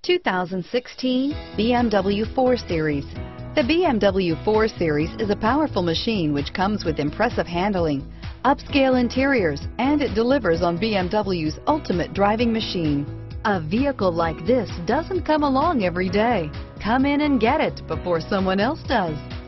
2016 BMW 4 Series. The BMW 4 Series is a powerful machine which comes with impressive handling, upscale interiors, and it delivers on BMW's ultimate driving machine. A vehicle like this doesn't come along every day. Come in and get it before someone else does.